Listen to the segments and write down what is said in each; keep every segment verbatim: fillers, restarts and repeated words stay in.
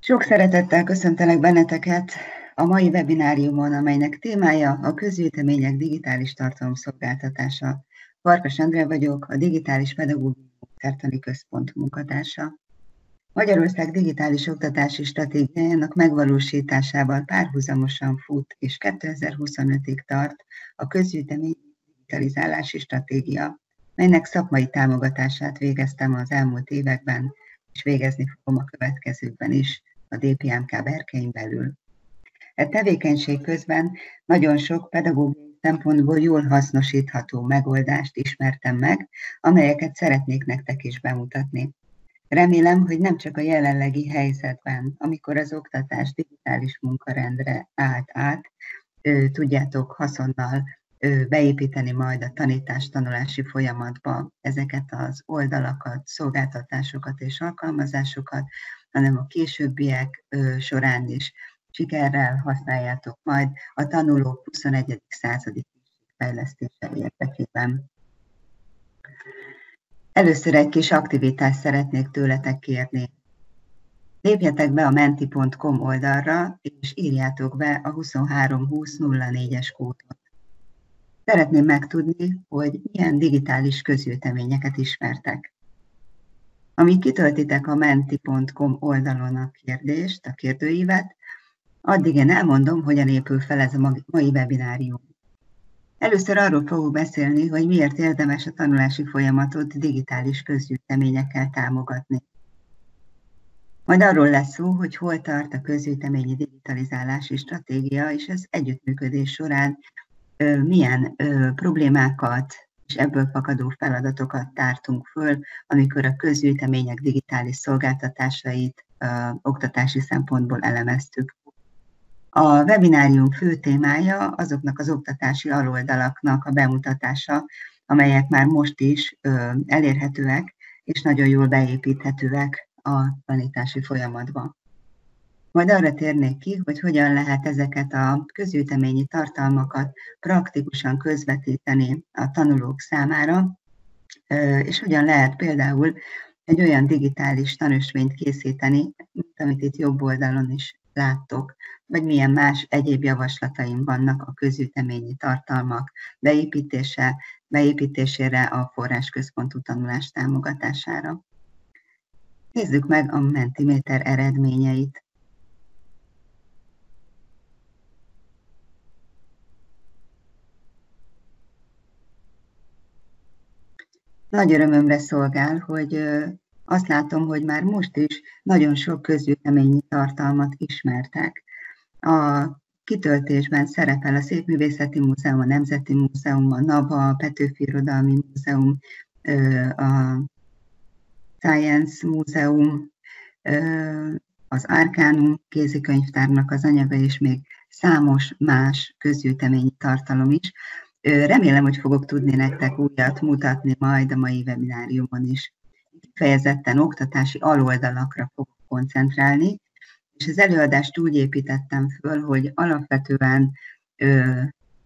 Sok szeretettel köszöntelek benneteket a mai webináriumon, amelynek témája a közgyűjtemények digitális tartalomszolgáltatása. Farkas Andrea vagyok, a Digitális Pedagógiai Módszertani Központ munkatársa. Magyarország digitális oktatási stratégiájának megvalósításával párhuzamosan fut, és kétezer-huszonötig tart a közgyűjtemény digitalizálási stratégia, melynek szakmai támogatását végeztem az elmúlt években, és végezni fogom a következőkben is a dé pé em ká berkein belül. E tevékenység közben nagyon sok pedagógiai szempontból jól hasznosítható megoldást ismertem meg, amelyeket szeretnék nektek is bemutatni. Remélem, hogy nem csak a jelenlegi helyzetben, amikor az oktatás digitális munkarendre állt át, tudjátok haszonnal beépíteni majd a tanítás-tanulási folyamatba ezeket az oldalakat, szolgáltatásokat és alkalmazásokat, hanem a későbbiek során is sikerrel használjátok majd a tanulók huszonegyedik századi fejlesztése érdekében. Először egy kis aktivitást szeretnék tőletek kérni. Lépjetek be a menti pont com oldalra, és írjátok be a huszonhárom húsz nulla négyes kódot. Szeretném megtudni, hogy milyen digitális közgyűjteményeket ismertek. Amíg kitöltitek a menti pont com oldalon a kérdést, a kérdőívet, addig én elmondom, hogyan épül fel ez a mai webinárium. Először arról fogok beszélni, hogy miért érdemes a tanulási folyamatot digitális közgyűjteményekkel támogatni. Majd arról lesz szó, hogy hol tart a közgyűjteményi digitalizálási stratégia, és ez együttműködés során ö, milyen ö, problémákat és ebből fakadó feladatokat tártunk föl, amikor a közgyűjtemények digitális szolgáltatásait ö, oktatási szempontból elemeztük. A webinárium fő témája azoknak az oktatási aloldalaknak a bemutatása, amelyek már most is ö, elérhetőek és nagyon jól beépíthetőek a tanítási folyamatba. Majd arra térnék ki, hogy hogyan lehet ezeket a közgyűjteményi tartalmakat praktikusan közvetíteni a tanulók számára, ö, és hogyan lehet például egy olyan digitális tanösvényt készíteni, mint amit itt jobb oldalon is láttok, vagy milyen más egyéb javaslataim vannak a közgyűjteményi tartalmak beépítése, beépítésére, a forrásközpontú tanulás támogatására. Nézzük meg a Mentimeter eredményeit. Nagy örömömre szolgál, hogy azt látom, hogy már most is nagyon sok közgyűjteményi tartalmat ismertek. A kitöltésben szerepel a Szépművészeti Múzeum, a Nemzeti Múzeum, a NAVA, a Petőfi Irodalmi Múzeum, a Science Múzeum, az Arcanum kézikönyvtárnak az anyaga, és még számos más közgyűjteményi tartalom is. Remélem, hogy fogok tudni nektek újat mutatni majd a mai webináriumon is. Kifejezetten oktatási aloldalakra fogok koncentrálni, és az előadást úgy építettem föl, hogy alapvetően ö,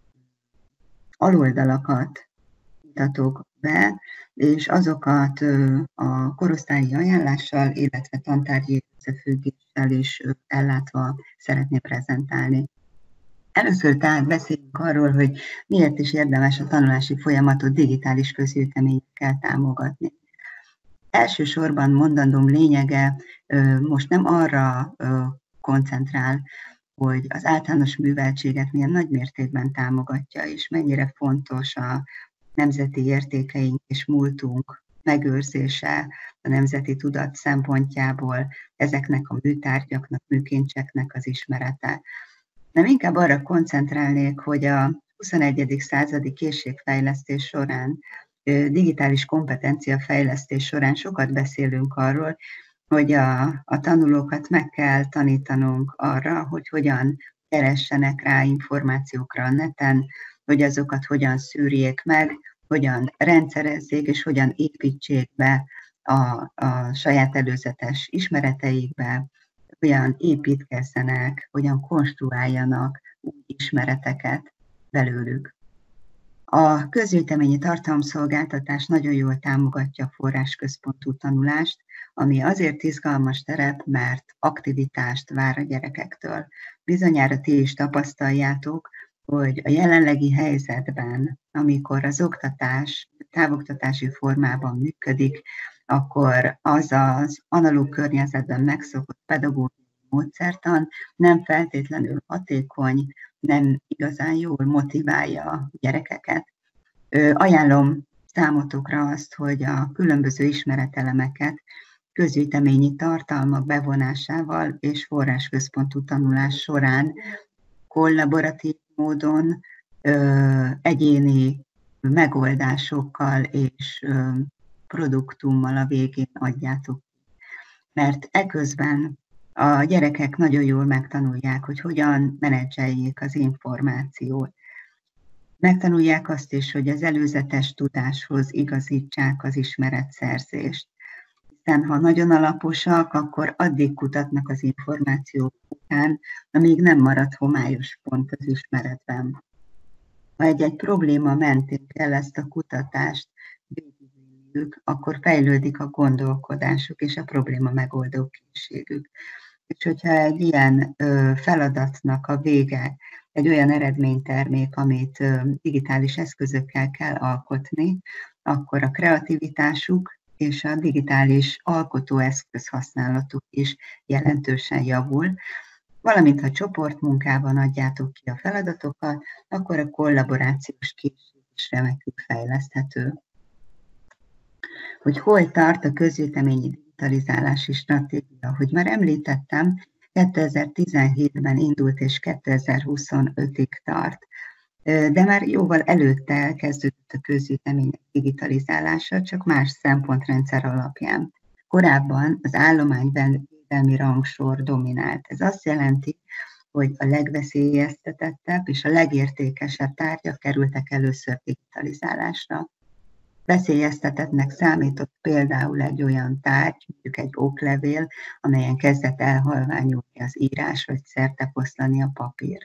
aloldalakat mutatok be, és azokat ö, a korosztályi ajánlással, illetve tantárgyi összefüggéssel is ö, ellátva szeretném prezentálni. Először tehát beszéljünk arról, hogy miért is érdemes a tanulási folyamatot digitális közgyűjteményekkel támogatni. Elsősorban mondandóm lényege most nem arra koncentrál, hogy az általános műveltséget milyen nagy mértékben támogatja, és mennyire fontos a nemzeti értékeink és múltunk megőrzése, a nemzeti tudat szempontjából ezeknek a műtárgyaknak, műkincseknek az ismerete. Nem inkább arra koncentrálnék, hogy a huszonegyedik századi készségfejlesztés során, digitális kompetenciafejlesztés során sokat beszélünk arról, hogy a, a tanulókat meg kell tanítanunk arra, hogy hogyan keressenek rá információkra a neten, hogy azokat hogyan szűrjék meg, hogyan rendszerezzék és hogyan építsék be a, a saját előzetes ismereteikbe, hogyan építkezzenek, hogyan konstruáljanak új ismereteket belőlük. A közgyűjteményi tartalomszolgáltatás nagyon jól támogatja a forrásközpontú tanulást, ami azért izgalmas terep, mert aktivitást vár a gyerekektől. Bizonyára ti is tapasztaljátok, hogy a jelenlegi helyzetben, amikor az oktatás távoktatási formában működik, akkor az az analóg környezetben megszokott pedagógiai módszertan nem feltétlenül hatékony, nem igazán jól motiválja a gyerekeket. Ajánlom számotokra azt, hogy a különböző ismeretelemeket közgyűjteményi tartalmak bevonásával és forrásközpontú tanulás során kollaboratív módon, egyéni megoldásokkal és produktummal a végén adjátok. Mert eközben a gyerekek nagyon jól megtanulják, hogy hogyan menedzseljék az információt. Megtanulják azt is, hogy az előzetes tudáshoz igazítsák az ismeretszerzést. Hiszen ha nagyon alaposak, akkor addig kutatnak az információk után, amíg nem marad homályos pont az ismeretben. Ha egy-egy probléma mentén kell ezt a kutatást végigvinniük, akkor fejlődik a gondolkodásuk és a probléma megoldó készségük. És hogyha egy ilyen ö, feladatnak a vége egy olyan eredménytermék, amit ö, digitális eszközökkel kell alkotni, akkor a kreativitásuk és a digitális alkotóeszköz használatuk is jelentősen javul. Valamint, ha csoportmunkában adjátok ki a feladatokat, akkor a kollaborációs készség is remekül fejleszthető. Hogy hol tart a közgyűjteményi digitalizálási stratégia? Hogy már említettem, kétezer-tizenhétben indult és kétezer-huszonötig tart. De már jóval előtte elkezdődött a közgyűjtemények digitalizálása, csak más szempontrendszer alapján. Korábban az állományban védelmi rangsor dominált. Ez azt jelenti, hogy a legveszélyeztetettebb és a legértékesebb tárgyak kerültek először digitalizálásra. Veszélyeztetettnek számított például egy olyan tárgy, mondjuk egy oklevél, amelyen kezdett elhalványulni az írás, vagy szertefoszlani a papír.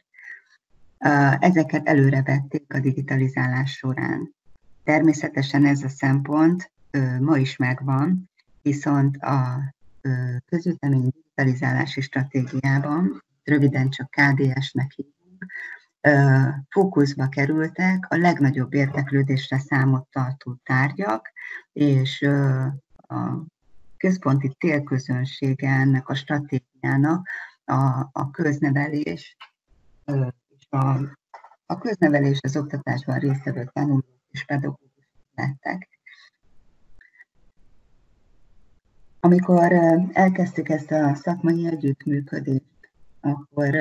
Ezeket előrevették a digitalizálás során. Természetesen ez a szempont ma is megvan, viszont a közgyűjteményi digitalizálási stratégiában, röviden csak ká dé es-nek hívjuk, fókuszba kerültek a legnagyobb érdeklődésre számot tartó tárgyak, és a központi célközönsége ennek a stratégiának a, a köznevelés, és a, a köznevelés az oktatásban résztvevő tanulók és pedagógusok lettek. Amikor elkezdtük ezt a szakmai együttműködést, akkor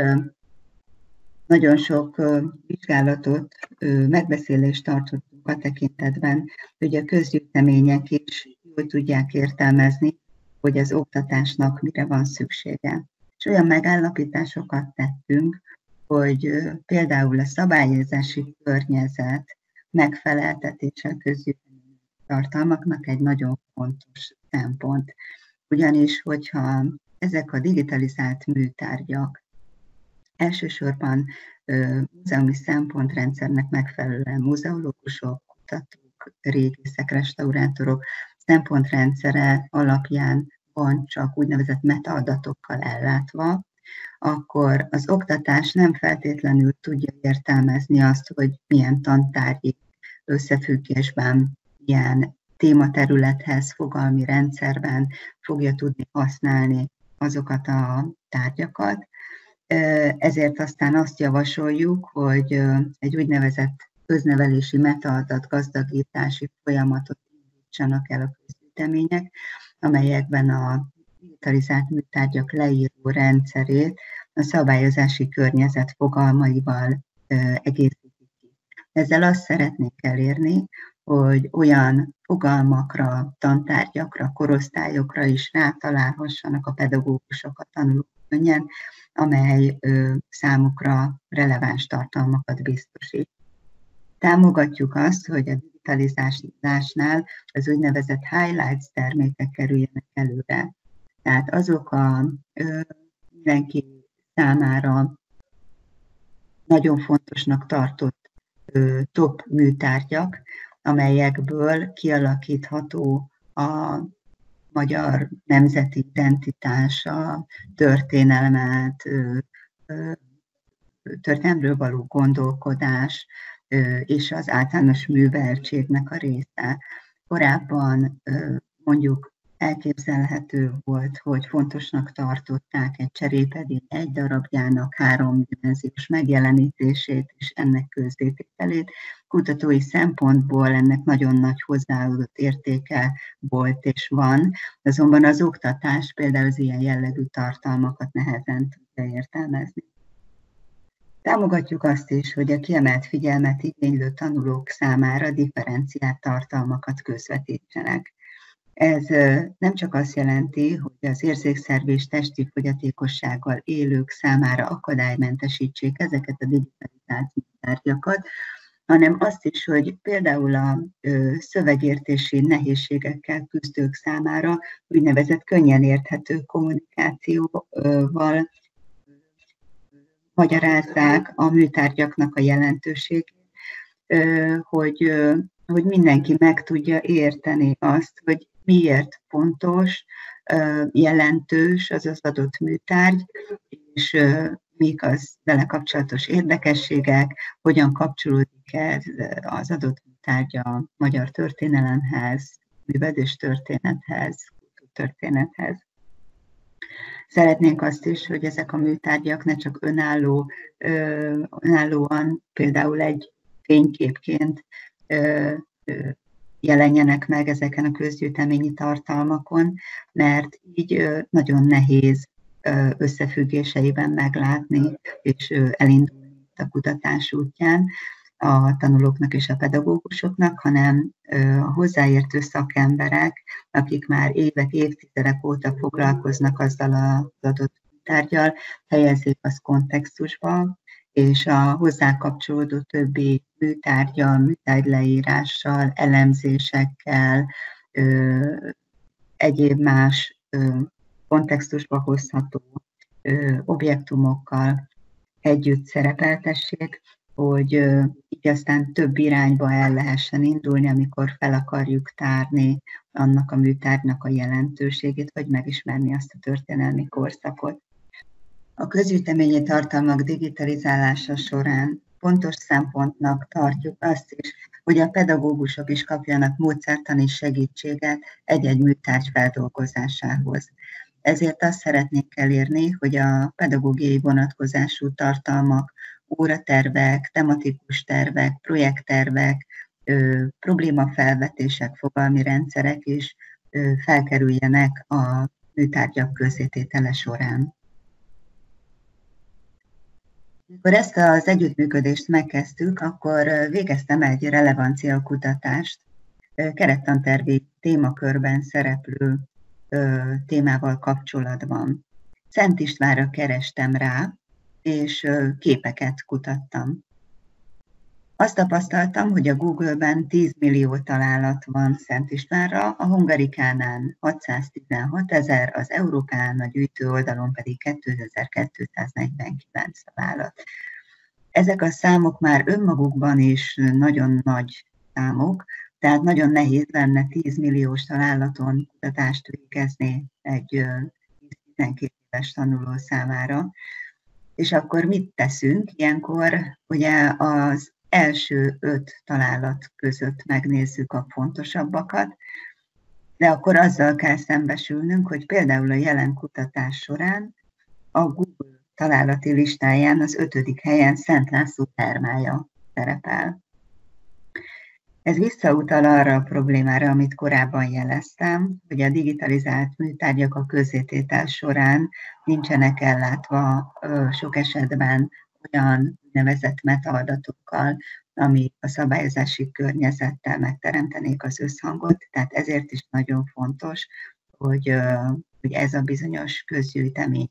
nagyon sok vizsgálatot, megbeszélést tartottunk a tekintetben, hogy a közgyűjtemények is jól tudják értelmezni, hogy az oktatásnak mire van szüksége. És olyan megállapításokat tettünk, hogy például a szabályozási környezet megfeleltetése a közgyűjteményi tartalmaknak egy nagyon fontos szempont. Ugyanis, hogyha ezek a digitalizált műtárgyak elsősorban múzeumi szempontrendszernek megfelelően muzeológusok, kutatók, régészek, restaurátorok szempontrendszere alapján van csak úgynevezett metaadatokkal ellátva, akkor az oktatás nem feltétlenül tudja értelmezni azt, hogy milyen tantárgyi összefüggésben, milyen tématerülethez, fogalmi rendszerben fogja tudni használni azokat a tárgyakat. Ezért aztán azt javasoljuk, hogy egy úgynevezett köznevelési metaadat gazdagítási folyamatot indítsanak el a közgyűjtemények, amelyekben a digitalizált műtárgyak leíró rendszerét a szabályozási környezet fogalmaival egészítik ki. Ezzel azt szeretnék elérni, hogy olyan fogalmakra, tantárgyakra, korosztályokra is rátalálhassanak a pedagógusok, a tanulók könnyen, amely ö, számukra releváns tartalmakat biztosít. Támogatjuk azt, hogy a digitalizálásnál az úgynevezett highlights termékek kerüljenek előre. Tehát azok a ö, mindenki számára nagyon fontosnak tartott ö, top műtárgyak, amelyekből kialakítható a magyar nemzeti identitás, a történelmet, történelmről való gondolkodás és az általános műveltségnek a része. Korábban mondjuk elképzelhető volt, hogy fontosnak tartották egy cserépedény egy darabjának háromdimenziós megjelenítését és ennek közzétételét. Kutatói szempontból ennek nagyon nagy hozzáadott értéke volt és van, azonban az oktatás például az ilyen jellegű tartalmakat nehezen tudja értelmezni. Támogatjuk azt is, hogy a kiemelt figyelmet igénylő tanulók számára differenciált tartalmakat közvetítsenek. Ez nem csak azt jelenti, hogy az érzékszervi és testi fogyatékossággal élők számára akadálymentesítsék ezeket a digitalizált tárgyakat, hanem azt is, hogy például a szövegértési nehézségekkel küzdők számára úgynevezett könnyen érthető kommunikációval magyarázzák a műtárgyaknak a jelentőségét, hogy, hogy mindenki meg tudja érteni azt, hogy miért fontos, jelentős az az adott műtárgy, és mik az vele kapcsolatos érdekességek, hogyan kapcsolódik ez az adott műtárgy a magyar történelemhez, művelődés történethez, történethez. Szeretnénk azt is, hogy ezek a műtárgyak ne csak önálló, önállóan, például egy fényképként jelenjenek meg ezeken a közgyűjteményi tartalmakon, mert így nagyon nehéz összefüggéseiben meglátni és elindulni a kutatás útján a tanulóknak és a pedagógusoknak, hanem a hozzáértő szakemberek, akik már évek, évtizedek óta foglalkoznak azzal az adott tárgyal, helyezzék azt kontextusba, és a hozzá kapcsolódó többi műtárgyal, műtárgyleírással, elemzésekkel, ö, egyéb más ö, kontextusba hozható ö, objektumokkal együtt szerepeltessék, hogy ö, így aztán több irányba el lehessen indulni, amikor fel akarjuk tárni annak a műtárgynak a jelentőségét, vagy megismerni azt a történelmi korszakot. A közgyűjteményi tartalmak digitalizálása során fontos szempontnak tartjuk azt is, hogy a pedagógusok is kapjanak módszertani segítséget egy-egy műtárgy feldolgozásához. Ezért azt szeretnék elérni, hogy a pedagógiai vonatkozású tartalmak, óratervek, tematikus tervek, projekttervek, ö, problémafelvetések, fogalmi rendszerek is ö, felkerüljenek a műtárgyak közzététele során. Amikor ezt az együttműködést megkezdtük, akkor végeztem egy relevanciakutatást kerettantervi témakörben szereplő témával kapcsolatban. Szent Istvánra kerestem rá, és képeket kutattam. Azt tapasztaltam, hogy a Google-ben tíz millió találat van Szent Istvánra, a Hungarikánán hatszáztizenhat ezer, az Európán a gyűjtő oldalon pedig kétezer-kétszáznegyvenkilenc találat. Ezek a számok már önmagukban is nagyon nagy számok, tehát nagyon nehéz lenne tíz milliós találaton kutatást végezni egy tíz-tizenkét éves tanuló számára. És akkor mit teszünk? Ilyenkor ugye az első öt találat között megnézzük a fontosabbakat, de akkor azzal kell szembesülnünk, hogy például a jelen kutatás során a Google találati listáján az ötödik helyen Szent László termája szerepel. Ez visszautal arra a problémára, amit korábban jeleztem, hogy a digitalizált műtárgyak a közzététel során nincsenek ellátva sok esetben olyan nevezett metaadatokkal, ami a szabályozási környezettel megteremtenék az összhangot. Tehát ezért is nagyon fontos, hogy, hogy ez a bizonyos közgyűjtemény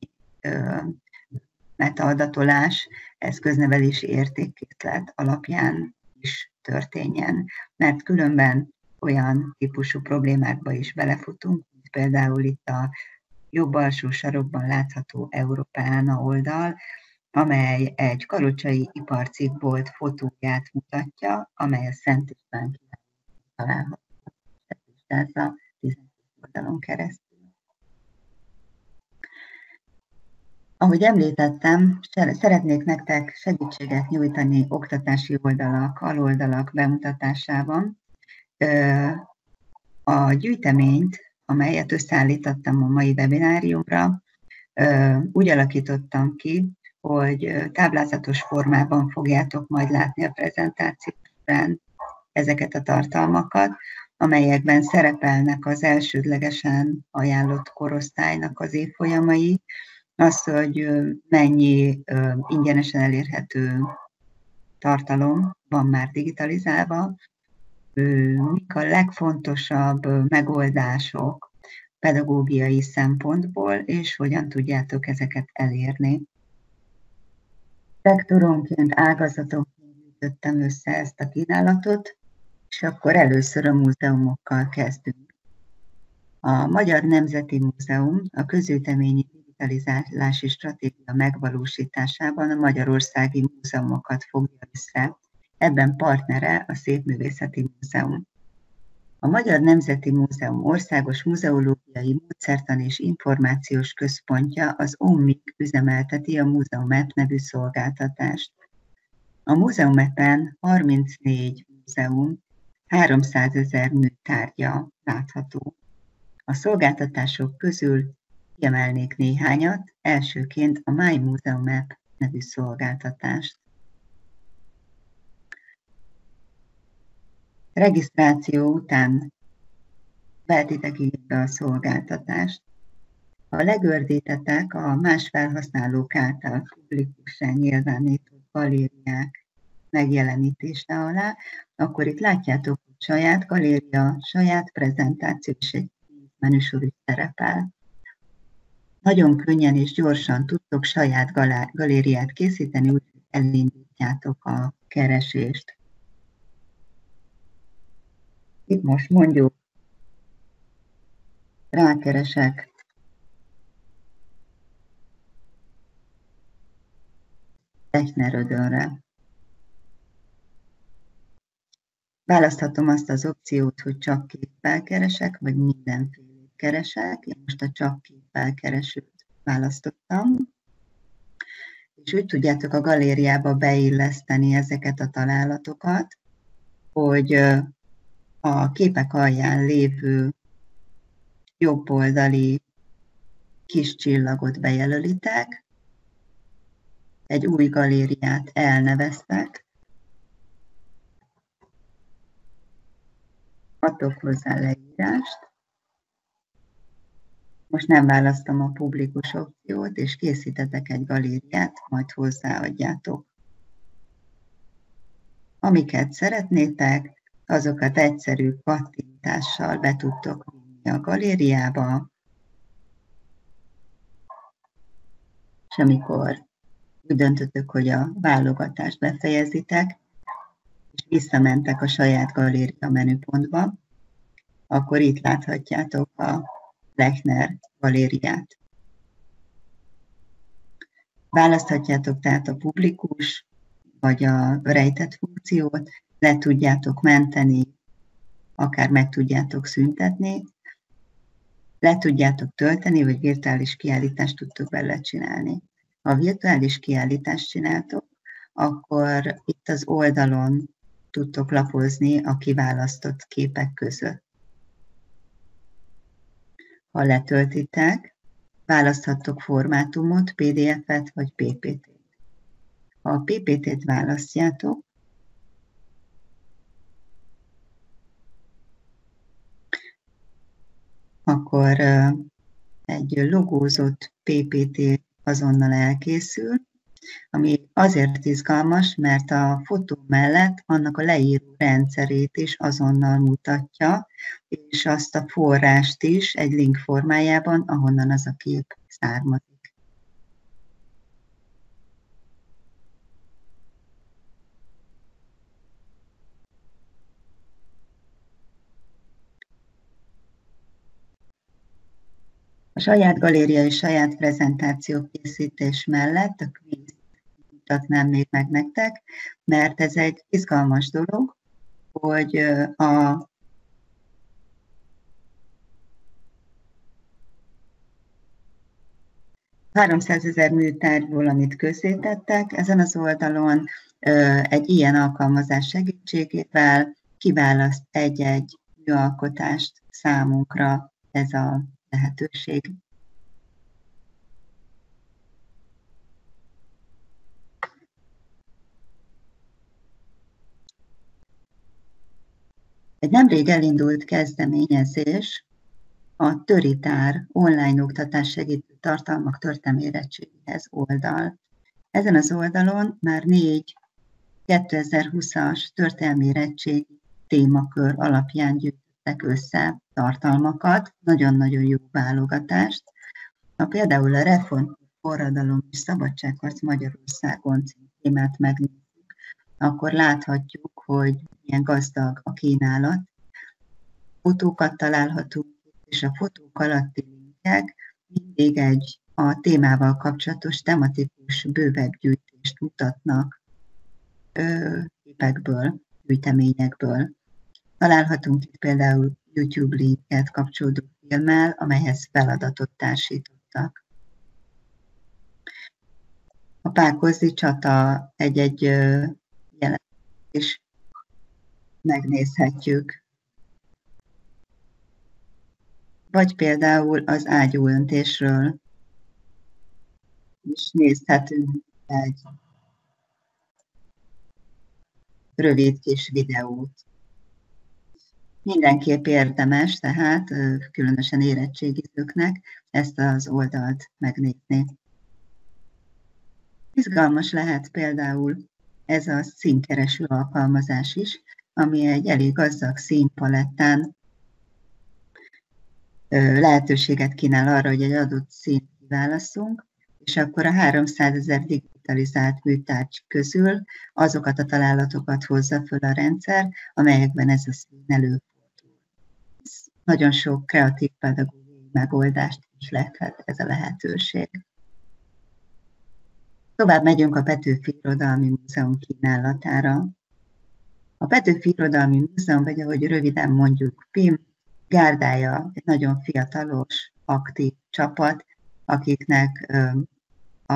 metaadatolás, ez köznevelési értékkészlet alapján is történjen, mert különben olyan típusú problémákba is belefutunk, mint például itt a jobb alsó sarokban látható Európána oldal, amely egy kalocsai iparcikkbolt fotóját mutatja, amely a Szent István királyban található. oldalon keresztül. Ahogy említettem, szeretnék nektek segítséget nyújtani oktatási oldalak, aloldalak bemutatásában. A gyűjteményt, amelyet összeállítottam a mai webináriumra, úgy alakítottam ki, hogy táblázatos formában fogjátok majd látni a prezentációban ezeket a tartalmakat, amelyekben szerepelnek az elsődlegesen ajánlott korosztálynak az évfolyamai, az, hogy mennyi ingyenesen elérhető tartalom van már digitalizálva, mik a legfontosabb megoldások pedagógiai szempontból, és hogyan tudjátok ezeket elérni. Szektoronként, ágazatonként gyűjtöttem össze ezt a kínálatot, és akkor először a múzeumokkal kezdünk. A Magyar Nemzeti Múzeum a közgyűjteményi digitalizálási stratégia megvalósításában a magyarországi múzeumokat fogja össze. Ebben partnere a Szépművészeti Múzeum. A Magyar Nemzeti Múzeum országos muzeológiai módszertan és információs központja, az o em i ká üzemelteti a Múzeumapp nevű szolgáltatást. A Múzeumappen harmincnégy múzeum, háromszázezer műtárgya látható. A szolgáltatások közül kiemelnék néhányat, elsőként a My Múzeumapp nevű szolgáltatást. Regisztráció után vehetitek igénybe a szolgáltatást. Ha legördítetek a más felhasználók által publikusan nyilvánított galériák megjelenítése alá, akkor itt látjátok, hogy saját galéria, saját prezentáció és egy menüsor is szerepel. Nagyon könnyen és gyorsan tudtok saját galériát készíteni, úgyhogy elindítjátok a keresést. Itt most mondjuk rákeresek Lechner-Ödönre. Választhatom azt az opciót, hogy csak képpel keresek, vagy mindenféle keresek. Én most a csak képpel keresőt választottam. És úgy tudjátok a galériába beilleszteni ezeket a találatokat, hogy a képek alján lévő jobboldali kis csillagot bejelölitek, egy új galériát elneveztek, adtok hozzá leírást, most nem választom a publikus opciót, és készítetek egy galériát, majd hozzáadjátok. Amiket szeretnétek, azokat egyszerű kattintással be tudtok vinni a galériába, és amikor úgy döntöttök, hogy a válogatást befejezitek, és visszamentek a saját galéria menüpontba, akkor itt láthatjátok a Lechner galériát. Választhatjátok tehát a publikus vagy a rejtett funkciót, le tudjátok menteni, akár meg tudjátok szüntetni, le tudjátok tölteni, vagy virtuális kiállítást tudtok bele csinálni. Ha virtuális kiállítást csináltok, akkor itt az oldalon tudtok lapozni a kiválasztott képek között. Ha letöltitek, választhattok formátumot, pé dé ef-et vagy pé pé té-t. Ha a pé pé té-t választjátok, akkor egy logózott pé pé té azonnal elkészül, ami azért izgalmas, mert a fotó mellett annak a leíró rendszerét is azonnal mutatja, és azt a forrást is egy link formájában, ahonnan az a kép származik. A saját galéria és saját prezentáció készítés mellett a quiz mutatnám még meg nektek, mert ez egy izgalmas dolog, hogy a háromszázezer műtárgyból, amit közzétettek, ezen az oldalon egy ilyen alkalmazás segítségével kiválaszt egy-egy műalkotást számunkra ez a lehetőség. Egy nemrég elindult kezdeményezés a Töritár online oktatás segítő tartalmak történelérettségéhez oldal. Ezen az oldalon már négy kétezer-húszas történelmérettségi témakör alapján gyűjtöttek össze tartalmakat, nagyon-nagyon jó válogatást. Ha például a reformforradalom és szabadságharc Magyarországon című témát megnézzük, akkor láthatjuk, hogy milyen gazdag a kínálat. Fotókat találhatunk, és a fotók alatti linkek mindig egy a témával kapcsolatos tematikus bővebb gyűjtést mutatnak képekből, gyűjteményekből. Találhatunk itt például YouTube linket kapcsolódó filmmel, amelyhez feladatot társítottak. A Pákozdi csata egy-egy jelenet is megnézhetjük. Vagy például az ágyúöntésről is nézhetünk egy rövid kis videót. Mindenképp érdemes, tehát különösen érettségizőknek ezt az oldalt megnézni. Izgalmas lehet például ez a színkereső alkalmazás is, ami egy elég gazdag színpalettán lehetőséget kínál arra, hogy egy adott színt kiválasszunk, és akkor a háromszázezer digitalizált műtárgy közül azokat a találatokat hozza föl a rendszer, amelyekben ez a szín előfordul. Nagyon sok kreatív pedagógiai megoldást is lehet ez a lehetőség. Tovább megyünk a Petőfi Irodalmi Múzeum kínálatára. A Petőfi Irodalmi Múzeum, vagy ahogy röviden mondjuk, PIM, gárdája egy nagyon fiatalos, aktív csapat, akiknek a,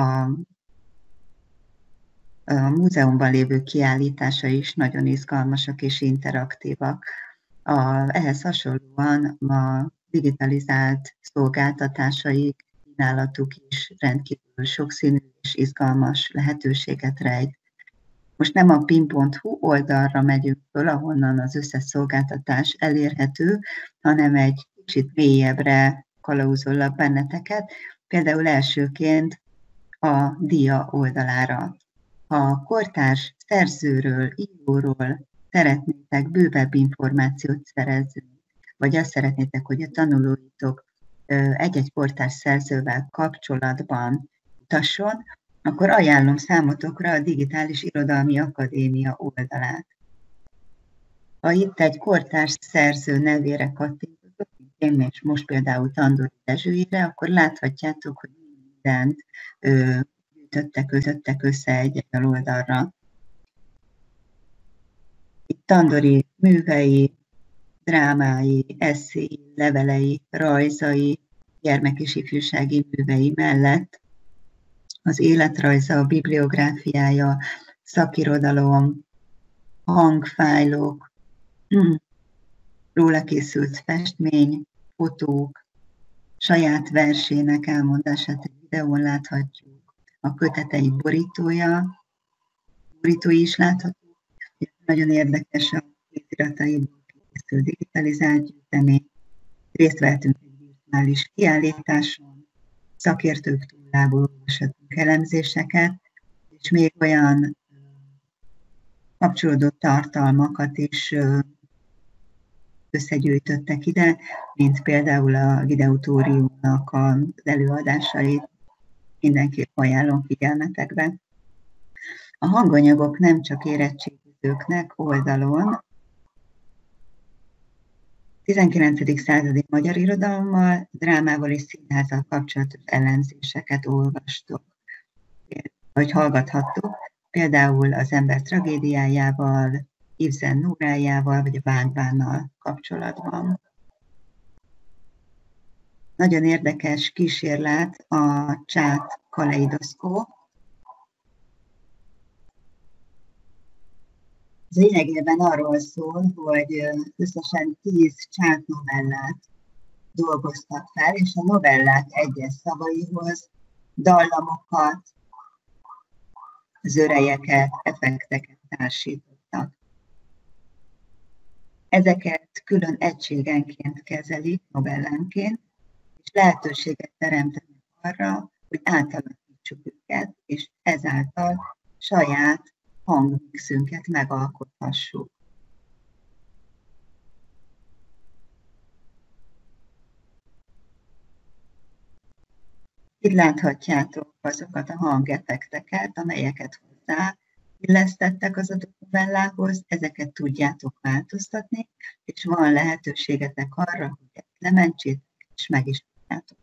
a múzeumban lévő kiállításai is nagyon izgalmasak és interaktívak. A, ehhez hasonlóan a digitalizált szolgáltatásaik, kínálatuk is rendkívül sokszínű és izgalmas lehetőséget rejt. Most nem a pim pont hu oldalra megyünk föl, ahonnan az összes szolgáltatás elérhető, hanem egy kicsit mélyebbre kalauzollak benneteket, például elsőként a dia oldalára. Ha a kortárs szerzőről, íróról szeretnétek bővebb információt szerezni, vagy azt szeretnétek, hogy a tanulóitok egy-egy kortárs szerzővel kapcsolatban utasson, akkor ajánlom számotokra a Digitális Irodalmi Akadémia oldalát. Ha itt egy kortárs szerző nevére kattintotok, én és most például Tandori Dezsőire, akkor láthatjátok, hogy mindent gyűjtöttek, kötöttek össze egy oldalra. Itt Tandori művei, drámái, eszéi, levelei, rajzai, gyermek- és ifjúsági művei mellett az életrajza, a bibliográfiája, szakirodalom, hangfájlok, róla készült festmény, fotók, saját versének elmondását egy videón láthatjuk, a kötetei borítója, borítói is látható, nagyon érdekes a kézirataiból készült digitalizált gyűjtemény, részt vettünk egy virtuális kiállításon, szakértők tollából olvashatunk elemzéseket, és még olyan kapcsolódó tartalmakat is összegyűjtöttek ide, mint például a Videótóriumnak az előadásait, mindenképp ajánlom figyelmetekbe. A hanganyagok nem csak érettségizőknek oldalon, tizenkilencedik századi magyar irodalommal, drámával és színházzal kapcsolatos elemzéseket olvastok, vagy hallgathattok, például az ember tragédiájával, Ibsen Nórájával, vagy a Vágbánnal kapcsolatban. Nagyon érdekes kísérlet a a Chat Kaleidoszkóp. Ez lényegében arról szól, hogy összesen tíz Chat novellát dolgoztak fel, és a novellák egyes szavaihoz dallamokat, zörejeket, effekteket társítottak. Ezeket külön egységenként kezelik, novellánként, és lehetőséget teremtenek arra, hogy átalakítsuk őket, és ezáltal saját hangmixünket megalkothassuk. Itt láthatjátok azokat a hangeffekteket, amelyeket hozzá illesztettek az adott novellához, ezeket tudjátok változtatni, és van lehetőségetek arra, hogy ezt lementsétek, és meg is tudjátok.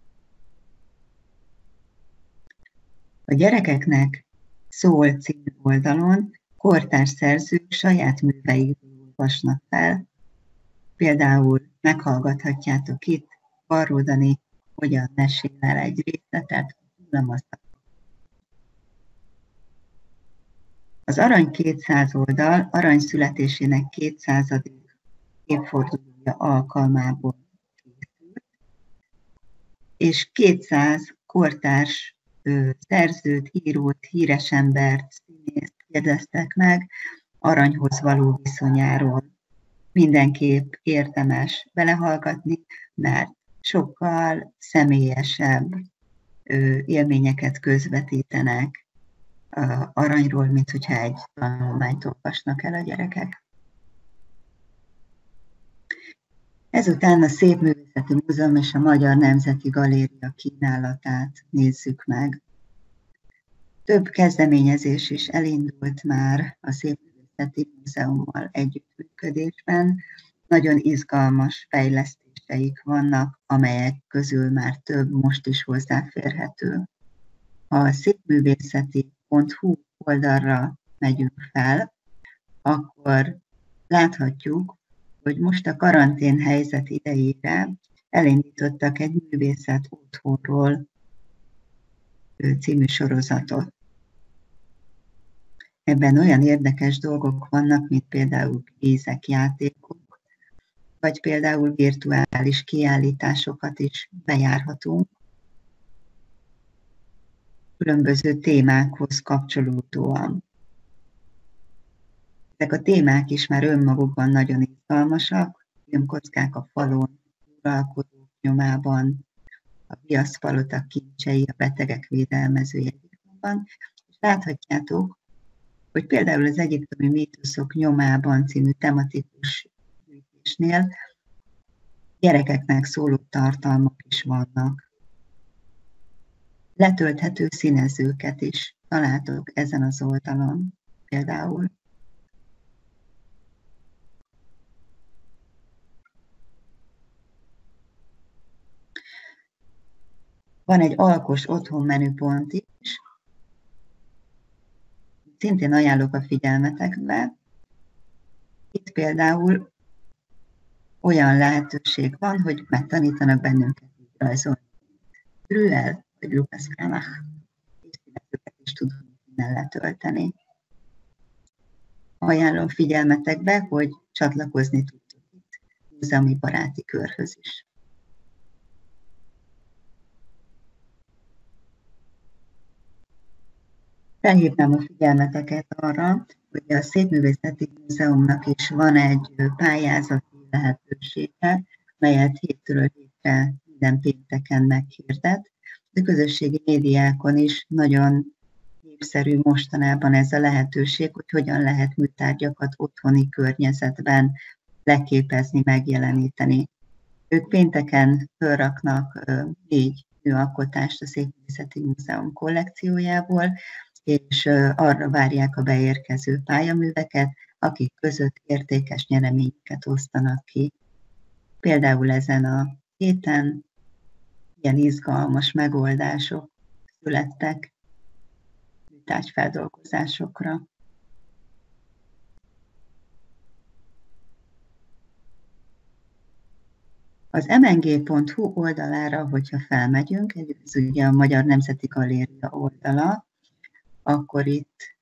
A Gyerekeknek szól című oldalon kortárs szerzők saját műveikből olvasnak fel. Például meghallgathatjátok itt Varró Dani hogyan mesél el egy részletet Hullamasztal. Az Arany kétszáz oldal Arany születésének kétszázadik évfordulója alkalmából készült, és kétszáz kortárs ö, szerzőt, írót, híres embert, színészt kérdeztek meg Aranyhoz való viszonyáról. Mindenképp érdemes belehallgatni, mert sokkal személyesebb ö, élményeket közvetítenek Aranyról, mint hogyha egy tanulmányt olvasnak el a gyerekek. Ezután a Szépművészeti Múzeum és a Magyar Nemzeti Galéria kínálatát nézzük meg. Több kezdeményezés is elindult már a Szépművészeti Múzeummal együttműködésben. Nagyon izgalmas fejlesztéseik vannak, amelyek közül már több most is hozzáférhető. A szépművészeti pont hu oldalra megyünk fel, akkor láthatjuk, hogy most a karantén helyzet idejére elindítottak egy Művészet otthonról című sorozatot. Ebben olyan érdekes dolgok vannak, mint például ízek, játékok, vagy például virtuális kiállításokat is bejárhatunk, különböző témákhoz kapcsolódóan. Ezek a témák is már önmagukban nagyon izgalmasak, filmkockák a falon, uralkodók nyomában, a viaszpalota kincsei, a betegek védelmező jegyikban, és láthatjátok, hogy például az Egyiptomi mítoszok nyomában című tematikus gyűjtésnél gyerekeknek szóló tartalmak is vannak. Letölthető színezőket is találtok ezen az oldalon például. Van egy alkos otthon menüpont is, szintén ajánlok a figyelmetekbe. Itt például olyan lehetőség van, hogy megtanítanak bennünket rajzolni. Brüel vagy Lucas Cranach, és színezőket is tudunk innen letölteni. Ajánlom figyelmetekbe, hogy csatlakozni tudtok itt múzeumi baráti körhöz is. Felhívnám a figyelmeteket arra, hogy a Szépművészeti Múzeumnak is van egy pályázati lehetősége, melyet hétről hétre minden pénteken meghirdet. A közösségi médiákon is nagyon népszerű mostanában ez a lehetőség, hogy hogyan lehet műtárgyakat otthoni környezetben leképezni, megjeleníteni. Ők pénteken fölraknak négy műalkotást a Szépművészeti Múzeum kollekciójából, és arra várják a beérkező pályaműveket, akik között értékes nyereményeket osztanak ki. Például ezen a héten ilyen izgalmas megoldások születtek műtárgyfeldolgozásokra. Az em en gé pont hú oldalára, hogyha felmegyünk, ez ugye a Magyar Nemzeti Galéria oldala, akkor itt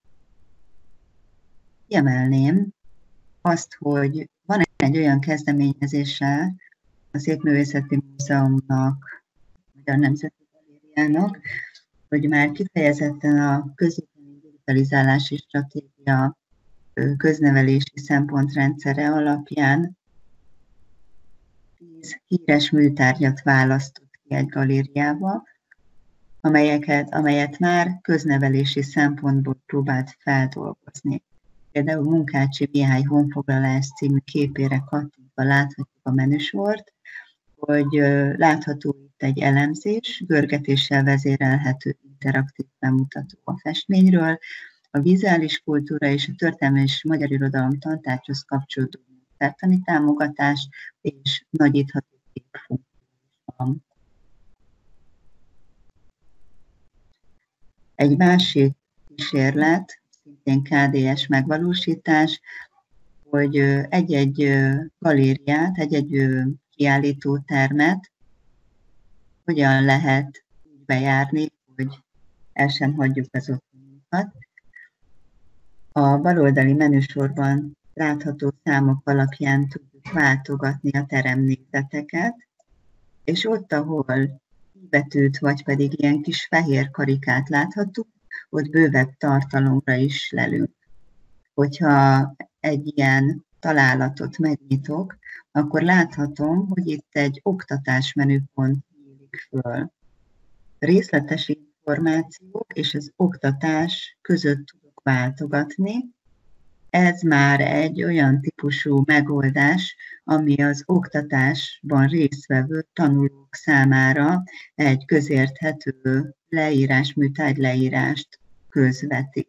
kiemelném azt, hogy van egy olyan kezdeményezése a Szépművészeti Múzeumnak, a Magyar Nemzeti Galériának, hogy már kifejezetten a középmű digitalizálási stratégia köznevelési szempontrendszere alapján tíz híres műtárgyat választott ki egy galériába, amelyeket, amelyet már köznevelési szempontból próbált feldolgozni. Például Munkácsi Mihály honfoglalás című képére kattintva láthatjuk a menüsort, hogy látható itt egy elemzés, görgetéssel vezérelhető interaktív bemutató a festményről, a vizuális kultúra és a történelmi és magyar irodalom tantárgyhoz kapcsolódó módszertani támogatás és nagyítható képfunkció van. Egy másik kísérlet, szintén ká dé es megvalósítás, hogy egy-egy galériát, egy-egy kiállítótermet hogyan lehet úgy bejárni, hogy el sem hagyjuk az otthonunkat. A baloldali menüsorban látható számok alapján tudjuk váltogatni a teremnézeteket, és ott, ahol betűt, vagy pedig ilyen kis fehér karikát láthatunk, ott bővebb tartalomra is lelünk. Hogyha egy ilyen találatot megnyitok, akkor láthatom, hogy itt egy oktatás menüpont nyílik föl. Részletes információk és az oktatás között tudok váltogatni. Ez már egy olyan típusú megoldás, ami az oktatásban résztvevő tanulók számára egy közérthető leírás, műtárgy leírást közvetít.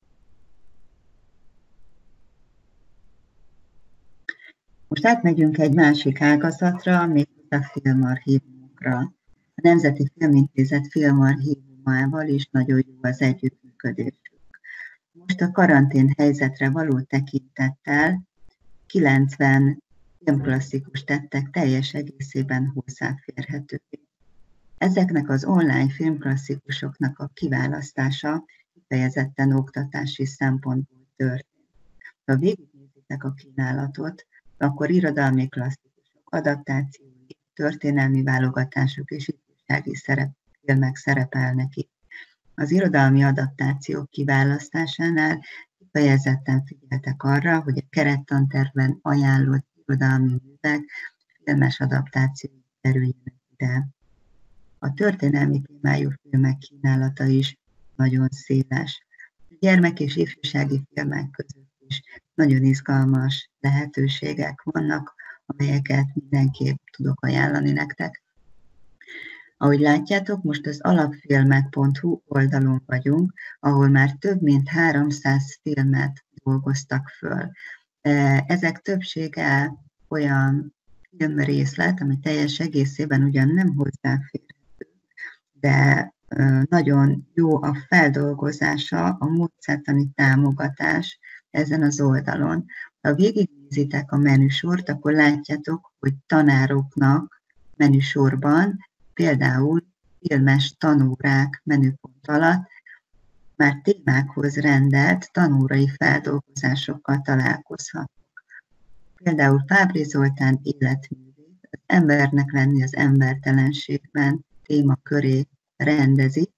Most átmegyünk egy másik ágazatra, méghozzá filmarchívumokra. A Nemzeti Filmintézet filmarchívumával is nagyon jó az együttműködésünk. Most a karantén helyzetre való tekintettel kilencven filmklasszikus tettek teljes egészében hozzáférhetővé. Ezeknek az online filmklasszikusoknak a kiválasztása kifejezetten oktatási szempontból történt. Ha végignézitek a kínálatot, akkor irodalmi klasszikusok, adaptációi, történelmi válogatások és ifjúsági szerep, filmek szerepelnek itt. Az irodalmi adaptációk kiválasztásánál kifejezetten figyeltek arra, hogy a kerettantervben ajánlott irodalmi művek filmes adaptációi kerüljenek ide. A történelmi témájú filmek kínálata is nagyon széles. A gyermek- és ifjúsági filmek között is nagyon izgalmas lehetőségek vannak, amelyeket mindenképp tudok ajánlani nektek. Ahogy látjátok, most az alapfilmek pont hú oldalon vagyunk, ahol már több mint háromszáz filmet dolgoztak föl. Ezek többsége olyan filmrészlet, ami teljes egészében ugyan nem hozzáférhető, de nagyon jó a feldolgozása, a módszertani támogatás ezen az oldalon. Ha végignézitek a menüsort, akkor látjátok, hogy tanároknak menüsorban például filmes tanórák menüpont alatt már témákhoz rendelt tanórai feldolgozásokkal találkozhatok. Például Fábry Zoltán életművét az embernek lenni az embertelenségben témaköré rendezi,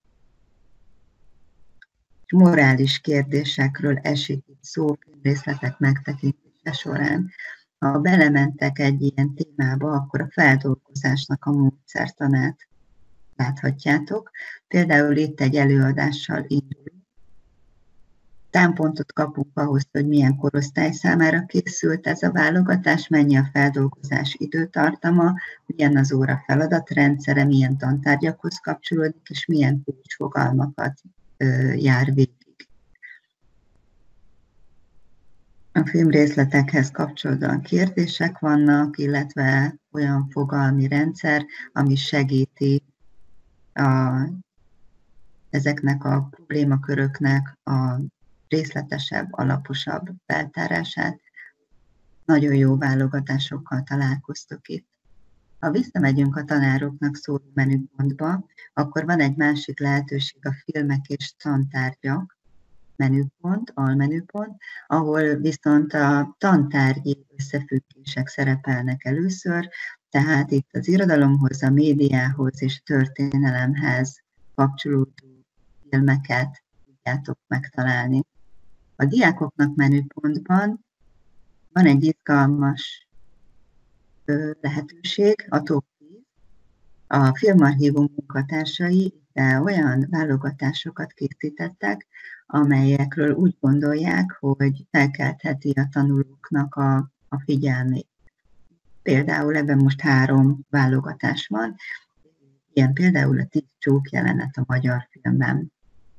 és morális kérdésekről esik itt szó részletek megtekintése során. Ha belementek egy ilyen témába, akkor a feldolgozásnak a módszertanát láthatjátok. Például itt egy előadással indul. Támpontot kapunk ahhoz, hogy milyen korosztály számára készült ez a válogatás, mennyi a feldolgozás időtartama, milyen az óra feladatrendszere, milyen tantárgyakhoz kapcsolódik, és milyen kulcsfogalmakat ö, jár végig. A filmrészletekhez kapcsolódóan kérdések vannak, illetve olyan fogalmi rendszer, ami segíti a, ezeknek a problémaköröknek a részletesebb, alaposabb feltárását. Nagyon jó válogatásokkal találkoztok itt. Ha visszamegyünk a tanároknak szóló menüpontba, akkor van egy másik lehetőség, a filmek és tantárgyak menüpont, almenüpont, ahol viszont a tantárgyi összefüggések szerepelnek először, tehát itt az irodalomhoz, a médiához és történelemhez kapcsolódó filmeket tudjátok megtalálni. A diákoknak menüpontban van egy izgalmas lehetőség, a top tíz. A Filmarchívum munkatársai de olyan válogatásokat készítettek, amelyekről úgy gondolják, hogy felkeltheti a tanulóknak a, a figyelmét. Például ebben most három válogatás van, ilyen például a tíz csók jelenet a magyar filmben.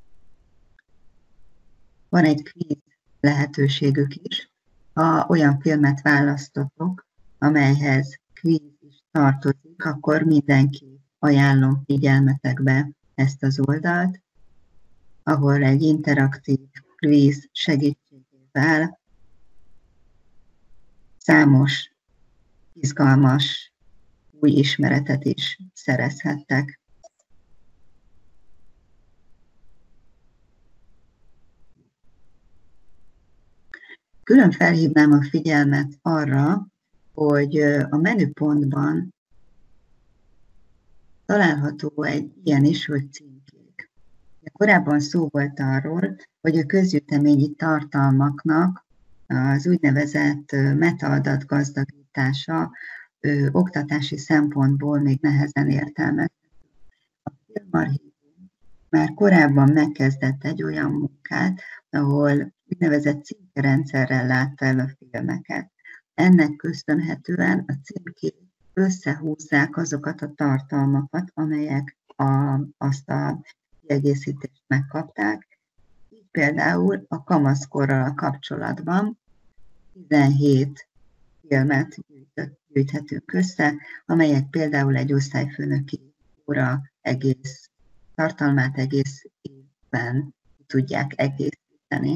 Van egy kvíz lehetőségük is, ha olyan filmet választotok, amelyhez kvíz is tartozik, akkor mindenki ajánlom figyelmetekbe ezt az oldalt, ahol egy interaktív kvíz segítségével számos izgalmas új ismeretet is szerezhettek. Külön felhívnám a figyelmet arra, hogy a menüpontban található egy ilyen is, hogy címkék. Korábban szó volt arról, hogy a közgyűjteményi tartalmaknak az úgynevezett metaadat gazdagítása ö, oktatási szempontból még nehezen értelmezhető. A Filmarchívum már korábban megkezdett egy olyan munkát, ahol úgynevezett címkerendszerrel látta el a filmeket. Ennek köszönhetően a címkék összehúzzák azokat a tartalmakat, amelyek a, azt a kiegészítést megkapták. Így például a kamaszkorral kapcsolatban tizenhét filmet gyűjthetünk össze, amelyek például egy osztályfőnöki óra egész tartalmát egész évben tudják egészíteni.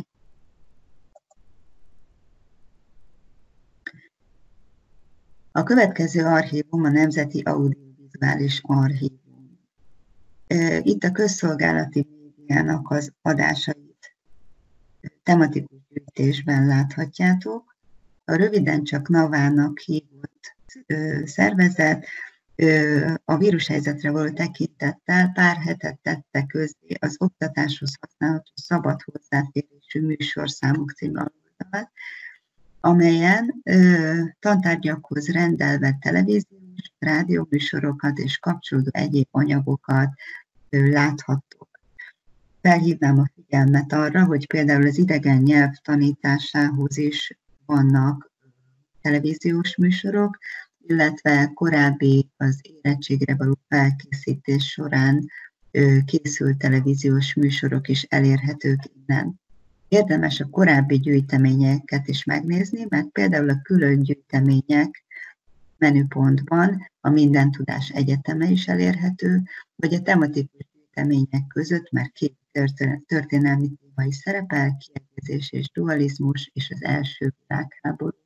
A következő archívum a Nemzeti Audiovizuális Archívum. Itt a közszolgálati médiának az adásait tematikus gyűjtésben láthatjátok. A röviden csak navának hívott szervezet a vírushelyzetre való tekintettel pár hetet tette közzé az oktatáshoz használható szabad hozzáférésű műsorszámok című oldalt, amelyen ö, tantárgyakhoz rendelve televíziós, rádióműsorokat és kapcsolódó egyéb anyagokat ö, láthattok. Felhívnám a figyelmet arra, hogy például az idegen nyelv tanításához is vannak televíziós műsorok, illetve korábbi az érettségre való felkészítés során ö, készült televíziós műsorok is elérhetők innen. Érdemes a korábbi gyűjteményeket is megnézni, mert például a külön gyűjtemények menüpontban a Minden Tudás Egyeteme is elérhető, vagy a tematikus gyűjtemények között, mert két történelmi téma is szerepel, kiegyezés és dualizmus és az első világháború.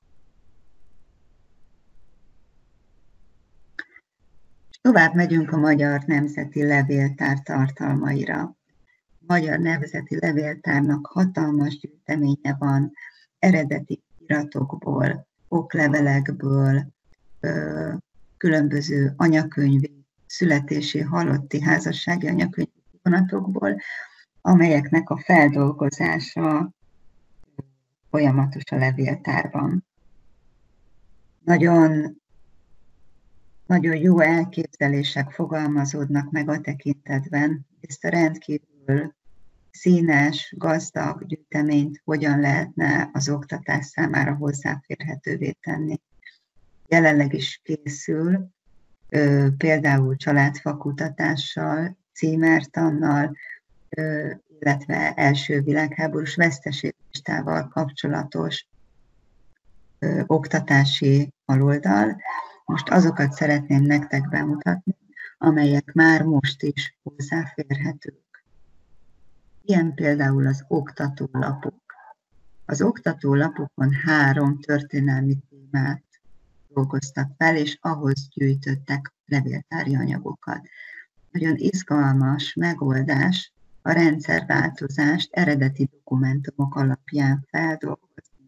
Tovább megyünk a Magyar Nemzeti Levéltár tartalmaira. Magyar Nemzeti Levéltárnak hatalmas gyűjteménye van, eredeti iratokból, oklevelekből, különböző anyakönyvi, születési, halotti, házassági anyakönyvi vonatokból, amelyeknek a feldolgozása folyamatos a levéltárban. Nagyon, nagyon jó elképzelések fogalmazódnak meg a tekintetben, ezt a rendkívül színes, gazdag gyűjteményt hogyan lehetne az oktatás számára hozzáférhetővé tenni. Jelenleg is készül, például családfakutatással, címertannal, illetve első világháborús veszteséglistával kapcsolatos oktatási aloldal. Most azokat szeretném nektek bemutatni, amelyek már most is hozzáférhetők. Ilyen például az oktatólapok. Az oktatólapokon három történelmi témát dolgoztak fel, és ahhoz gyűjtöttek levéltári anyagokat. Nagyon izgalmas megoldás a rendszerváltozást eredeti dokumentumok alapján feldolgozni.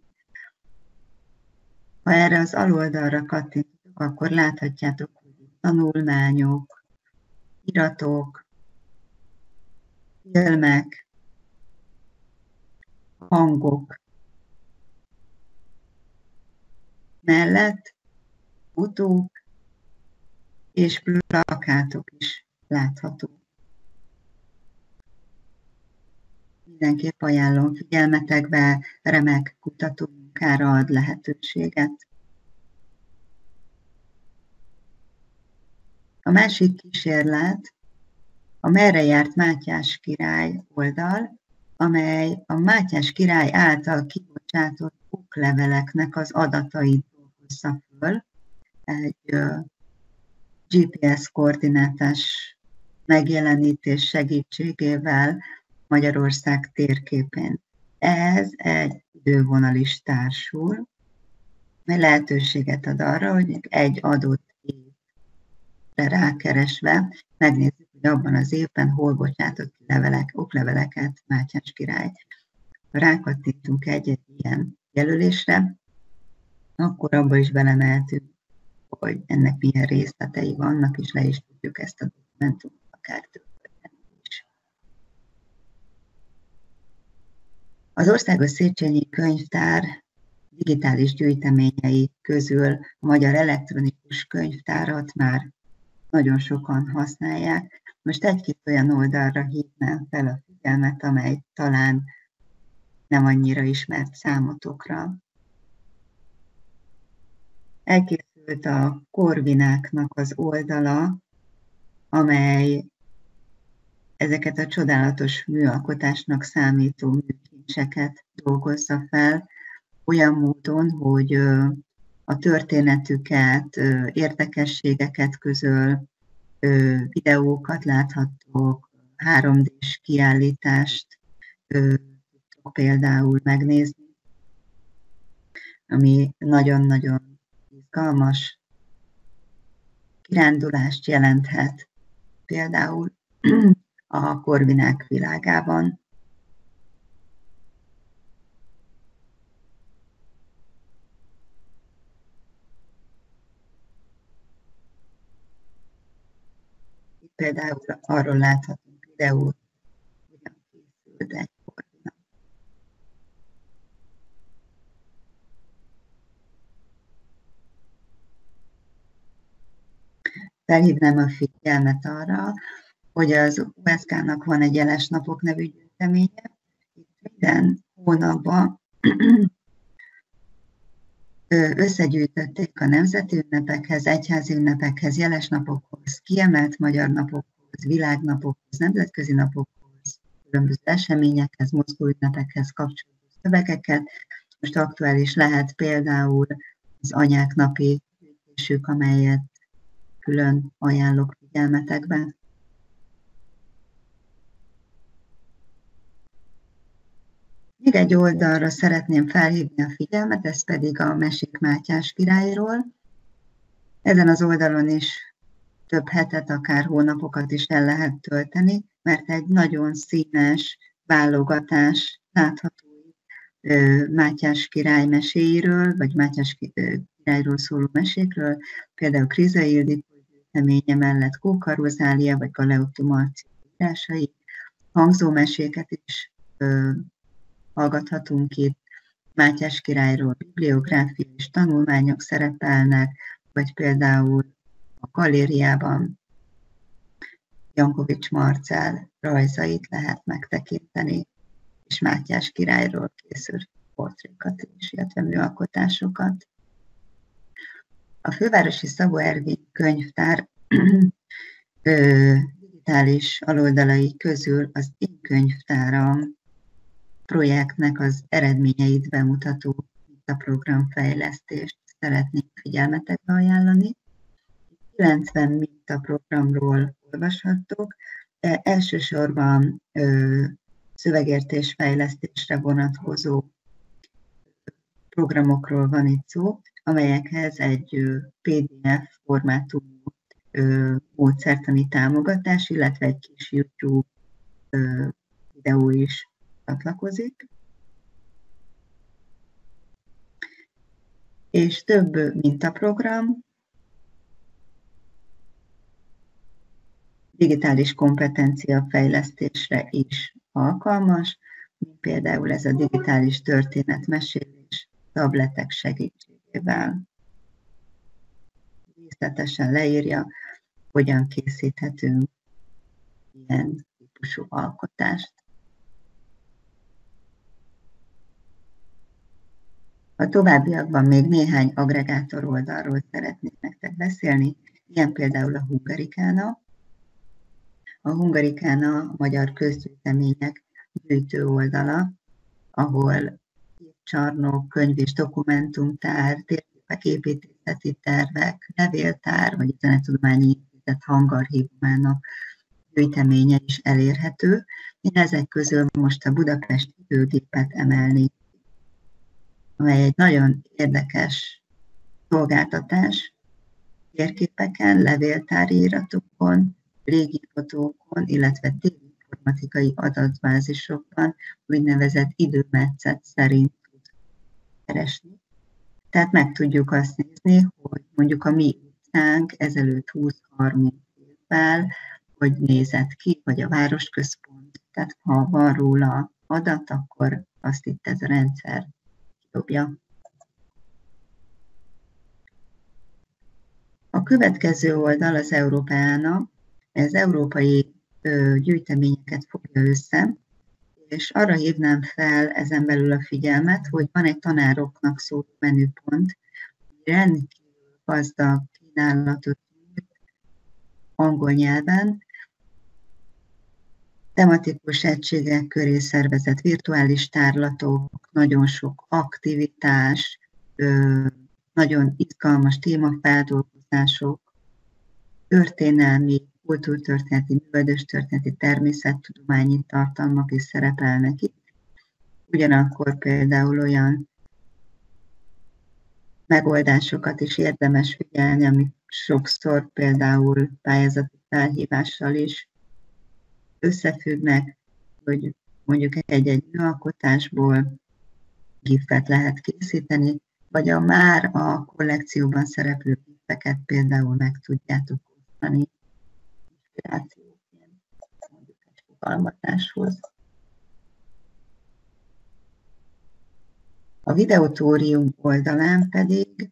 Ha erre az aloldalra kattintok, akkor láthatjátok, hogy tanulmányok, iratok, filmek, hangok mellett fotók és plakátok is láthatók. Mindenképp ajánlom figyelmetekbe, remek kutatómunkára ad lehetőséget. A másik kísérlet a Merre járt Mátyás király oldal, amely a Mátyás király által kibocsátott okleveleknek az adatait dolgozza föl egy gé pé es koordinátás megjelenítés segítségével Magyarország térképén. Ehhez egy idővonal is társul, mely lehetőséget ad arra, hogy egy adott évre rákeresve megnézzük, hogy abban az évben hol bocsátott ki levelek, okleveleket Mátyás király. Ha rákattintunk egy-egy ilyen jelölésre, akkor abba is belemeltünk, hogy ennek milyen részletei vannak, és le is tudjuk ezt a dokumentumot akár tölteni is. Az Országos Széchenyi Könyvtár digitális gyűjteményei közül a Magyar Elektronikus Könyvtárat már nagyon sokan használják. Most egy-két olyan oldalra hívnám fel a figyelmet, amely talán nem annyira ismert számotokra. Elkészült a Corvináknak az oldala, amely ezeket a csodálatos műalkotásnak számító műkincseket dolgozza fel, olyan módon, hogy a történetüket, érdekességeket közöl, videókat láthattok, három dés kiállítást tudtok például megnézni, ami nagyon-nagyon izgalmas kirándulást jelenthet például a Corvinák világában. Itt például arról láthatunk videót, hogyan készült egy Corvina. Felhívnám a figyelmet arra, hogy az u es ká-nak van egy Jeles Napok nevű gyűjteménye. Itt minden hónapban összegyűjtötték a nemzeti ünnepekhez, egyházi ünnepekhez, jeles napokhoz, kiemelt magyar napokhoz, világnapokhoz, nemzetközi napokhoz, különböző eseményekhez, mozgó ünnepekhez kapcsolódó szövegeket. Most aktuális lehet például az anyák napi gyűjtésük, amelyet külön ajánlok figyelmetekbe. Még egy oldalra szeretném felhívni a figyelmet, ez pedig a Mesék Mátyás királyról. Ezen az oldalon is több hetet, akár hónapokat is el lehet tölteni, mert egy nagyon színes válogatás látható Mátyás király meséiről, vagy Mátyás királyról szóló mesékről, például Kriza Ildikó gyűjteménye mellett Kóka Rozália, vagy Galeotti Marci írásai, hangzómeséket is hallgathatunk itt, Mátyás királyról bibliográfia és tanulmányok szerepelnek, vagy például a galériában Jankovics Marcell rajzait lehet megtekinteni, és Mátyás királyról készült portrékat is, illetve műalkotásokat. A Fővárosi Szabó Ervin Könyvtár digitális aloldalai közül az Én Könyvtáram projektnek az eredményeit bemutató mintaprogramfejlesztést szeretnék figyelmetekbe ajánlani. kilencven mintaprogramról olvashattok, de elsősorban ö, szövegértésfejlesztésre vonatkozó programokról van itt szó. amelyekhez egy pé dé ef formátumú módszertani támogatás, illetve egy kis YouTube videó is csatlakozik. És több mintaprogram, digitális kompetencia fejlesztésre is alkalmas, mint például ez a digitális történetmesélés tabletek segítségével. Részletesen leírja, hogyan készíthetünk ilyen típusú alkotást. A továbbiakban még néhány agregátor oldalról szeretnék nektek beszélni, ilyen például a Hungarikána. A Hungarikána a magyar közgyűjtemények gyűjtő oldala, ahol csarnok, könyv és dokumentumtár, térképek, építészeti tervek, levéltár, vagy a Zenetudományi Intézet hangarchívumának gyűjteménye is elérhető. Én ezek közül most a Budapesti Időgépet emelnék, amely egy nagyon érdekes szolgáltatás, térképeken, levéltári iratokon, légifotókon, illetve tévinformatikai adatbázisokban úgynevezett időmetszet szerint tud keresni. Tehát meg tudjuk azt nézni, hogy mondjuk a mi utcánk ezelőtt húsz-harminc évvel, hogy nézett ki, vagy a városközpont. Tehát ha van róla adat, akkor azt itt ez a rendszer kidobja. A következő oldal az Európeána, ez európai ö, gyűjteményeket fogja össze, és arra hívnám fel ezen belül a figyelmet, hogy van egy tanároknak szóló menüpont, rendkívül gazdag kínálatot angol nyelven, tematikus egységek köré szervezett virtuális tárlatok, nagyon sok aktivitás, ö, nagyon izgalmas témafeldolgozások, történelmi, kultúrtörténeti, művelődéstörténeti, természettudományi tartalmak is szerepelnek itt. Ugyanakkor például olyan megoldásokat is érdemes figyelni, amik sokszor például pályázati felhívással is összefüggnek, hogy mondjuk egy-egy műalkotásból gifet lehet készíteni, vagy a már a kollekcióban szereplő gifeket például meg tudjátok osztani inspirációként mondjuk egy fogalmatáshoz. A Videotórium oldalán pedig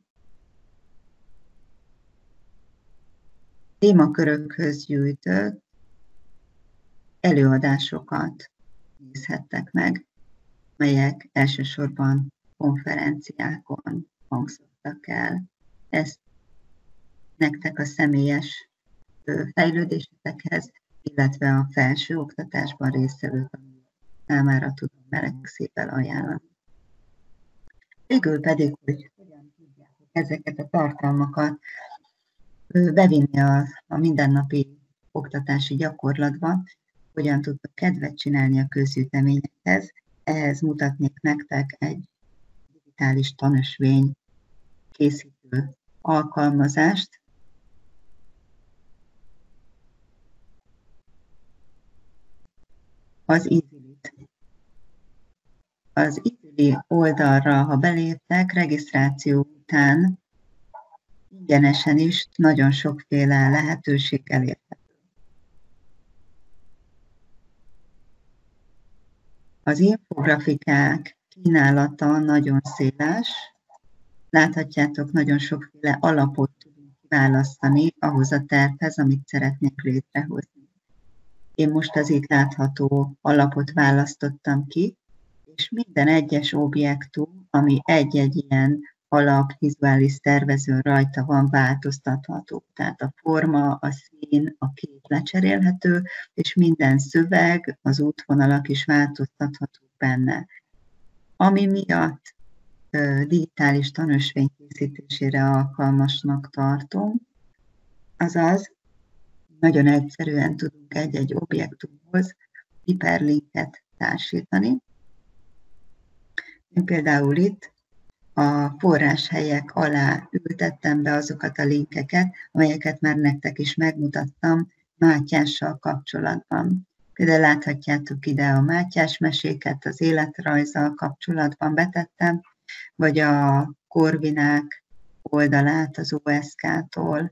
témakörökhöz gyűjtött előadásokat nézhettek meg, melyek elsősorban konferenciákon hangzottak el. Ez nektek a személyes fejlődésetekhez, illetve a felső oktatásban résztvevők számára tudom meleg szépen ajánlani. Végül pedig, hogy hogyan tudjátok ezeket a tartalmakat bevinni a, a mindennapi oktatási gyakorlatba, hogyan tudtok kedvet csinálni a közgyűjteményekhez. Ehhez mutatnék nektek egy digitális tanösvény készítő alkalmazást. Az Easylit. Az Easyli oldalra, ha beléptek, regisztráció után ingyenesen is nagyon sokféle lehetőség elérhető. Az infografikák kínálata nagyon széles. Láthatjátok, nagyon sokféle alapot tudunk választani ahhoz a tervhez, amit szeretnék létrehozni. Én most az itt látható alapot választottam ki, és minden egyes objektum, ami egy-egy ilyen alap vizuális szervezőn rajta van, változtatható. Tehát a forma, a szín, a kép lecserélhető, és minden szöveg, az útvonalak is változtathatók benne. Ami miatt ö, digitális tanösvény készítésére alkalmasnak tartom, azaz nagyon egyszerűen tudunk egy-egy objektumhoz hiperlinket társítani. Én például itt A forráshelyek alá ültettem be azokat a linkeket, amelyeket már nektek is megmutattam Mátyással kapcsolatban. Például láthatjátok ide a Mátyás meséket, az életrajzzal kapcsolatban betettem, vagy a Korvinák oldalát az o es ká-tól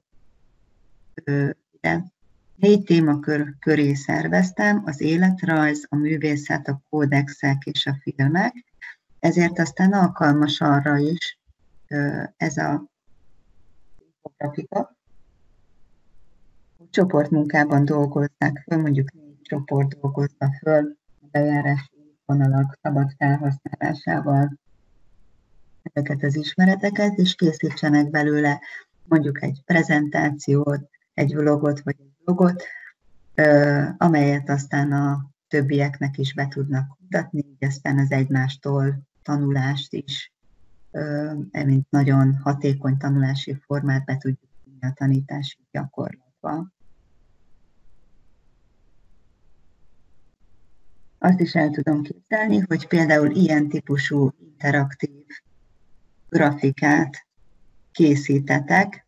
ide. Négy témakör köré szerveztem: az életrajz, a művészet, a kódexek és a filmek, ezért aztán alkalmas arra is ez a grafika. Csoportmunkában dolgozzák föl, mondjuk négy csoport dolgozza föl a bejárási vonalak szabad felhasználásával ezeket az ismereteket, és készítsenek belőle mondjuk egy prezentációt, egy vlogot vagy egy blogot, amelyet aztán a többieknek is be tudnak mutatni, így aztán az egymástól tanulást is, mint nagyon hatékony tanulási formát be tudjuk vinni a tanítási gyakorlatba. Azt is el tudom képzelni, hogy például ilyen típusú interaktív grafikát készítetek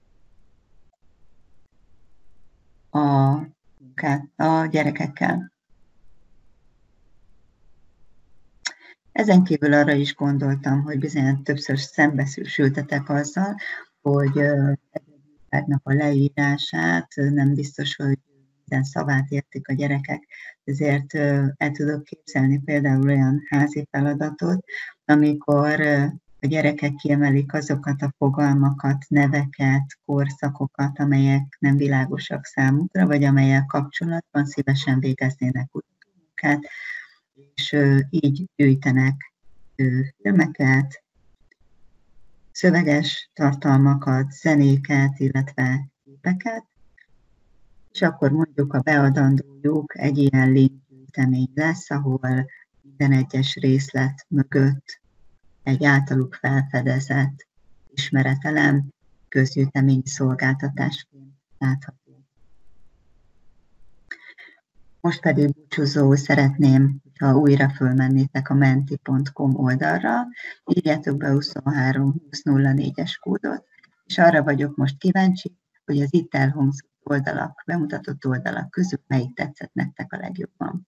a, a gyerekekkel. Ezen kívül arra is gondoltam, hogy bizony többször szembesültetek azzal, hogy egy a leírását nem biztos, hogy minden szavát értik a gyerekek, ezért el tudok képzelni például olyan házi feladatot, amikor a gyerekek kiemelik azokat a fogalmakat, neveket, korszakokat, amelyek nem világosak számukra, vagy amelyek kapcsolatban szívesen végeznének kutatómunkát, és így gyűjtenek filmeket, szöveges tartalmakat, zenéket, illetve képeket, és akkor mondjuk a beadandójuk egy ilyen linkgyűjtemény lesz, ahol minden egyes részlet mögött egy általuk felfedezett ismeretelem közgyűjteményi szolgáltatásként látható. Most pedig búcsúzóul szeretném, ha újra fölmennétek a menti pont com oldalra, írjátok be huszonhárom húsz nulla négyes kódot, és arra vagyok most kíváncsi, hogy az itt elhangzott oldalak, bemutatott oldalak közül melyik tetszett nektek a legjobban.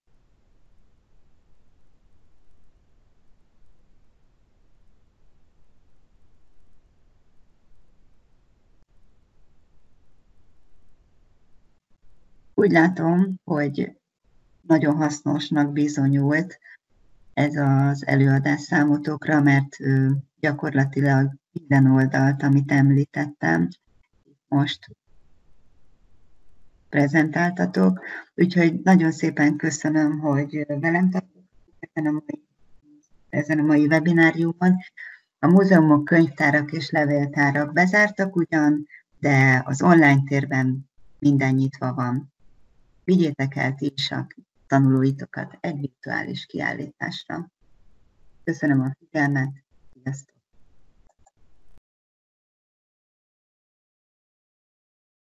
Úgy látom, hogy nagyon hasznosnak bizonyult ez az előadás számotokra, mert gyakorlatilag minden oldalt, amit említettem, most prezentáltatok. Úgyhogy nagyon szépen köszönöm, hogy velem tartottatok ezen a mai, ezen a mai webináriumon. A múzeumok, könyvtárak és levéltárak bezártak ugyan, de az online térben minden nyitva van. Vigyétek el ti is a tanulóitokat egy virtuális kiállításra. Köszönöm a figyelmet, sziasztok!